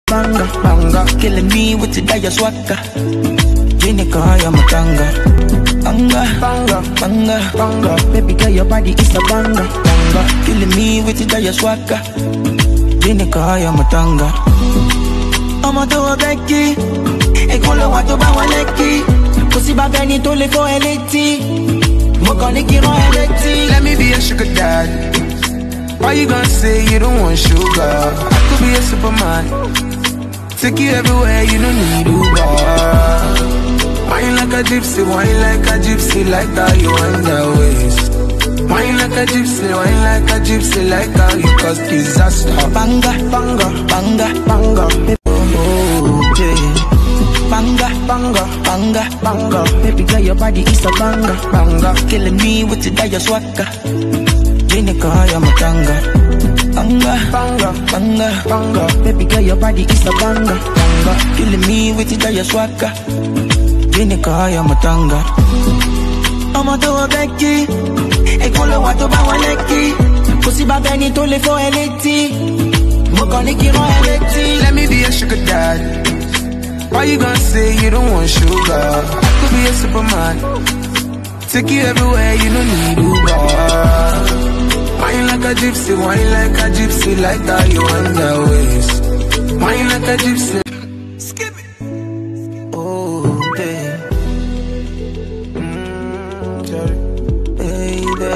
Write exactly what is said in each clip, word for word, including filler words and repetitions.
banga, banga, killing me with the dire swagger. Jenica, I'm a tanga, banga, banga, banga, banga. Baby girl, your body is a banga, banga, killing me with the dire swagger. Jenica, I'm a tanga. I'm a do a Becky, e con lo guato ba waleki, così va bene to le fo eletti, mo con le kiro eletti. Let me be a sugar daddy. Why you gonna say you don't want sugar? I could be a superman, take you everywhere, you don't need Uber. Wine like a gypsy, wine like a gypsy, like how you wind that waist. Wine like a gypsy, wine like a gypsy, like how you cause disaster. Banga, banga, banga, banga, oh, yeah. Banga, banga, banga, banga. Baby girl, your body is a banga, banga, killing me with the dire swagger. Jenica, I'm a tanga, banga, banga, banga, banga. Baby girl, your body is a banga, banga, killing me with the dire swagger. Jenica, I'm a tanga. I'm a do a Becky, e con lo guato ba waleki, così va bene to le fo eletti, mo con le kiro eletti. Let me be a sugar daddy. Why you gonna say you don't want sugar? I could be a superman, take you everywhere, you don't need Uber. Wine like a gypsy, wine like a gypsy, like how you wind that waist. Wine like a gypsy. Skip it. Oh, babe. Mm, sorry. Baby.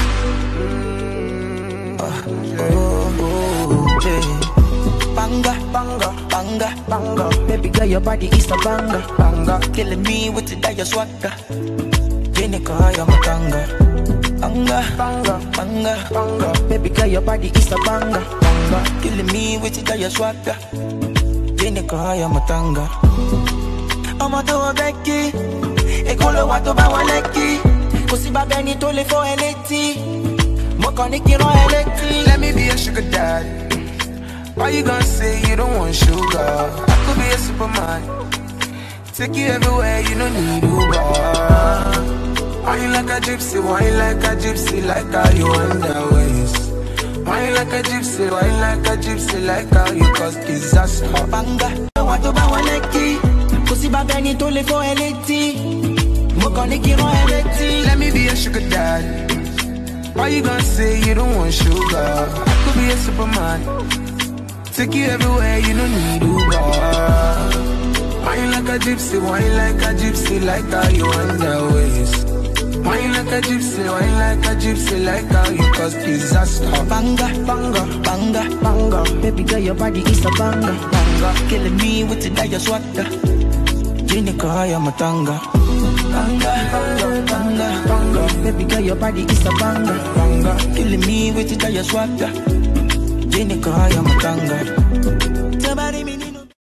Mm, oh, oh, oh, babe. Banga, banga, banga, banga. Baby girl, your body is a banga, banga, killing me with the dire swagger. Jenica, I'm a tanga. Banga, banga, banga, banga. Baby girl, your body is a banga, banga, killing me with the dire swagger. Jenica, I'm a tanga. I'm a do a Becky, e con lo guato ba waleki, così va bene to le fo eletti, mo con le kiro eletti. Let me be a sugar daddy. Why you gonna say you don't want sugar? I could be a superman, take you everywhere, you don't need Uber. Wine like a gypsy, wine like a gypsy, like how you wind that waist. Wine like a gypsy, wine like a gypsy, like how you cause disaster. Banga, wato ba waleki, così va bene to le fo eletti, mo con le kiro eletti. Let me be a sugar daddy. Why you gonna say you don't want sugar? I could be a superman, take you everywhere, you don't need Uber. Wine like a gypsy, wine like a gypsy, like how you wind that waist. Wine like a gypsy, wine like a gypsy, like how you cause disaster. Banga, banga, banga, banga. Baby girl, your body is a banga, banga, killing me with the dire swagger. Jenica, I'm a tanga. Banga, banga, banga, banga. Baby girl, your body is a banga, banga, killing me with the dire swagger. Jenica, I'm a tanga. Somebody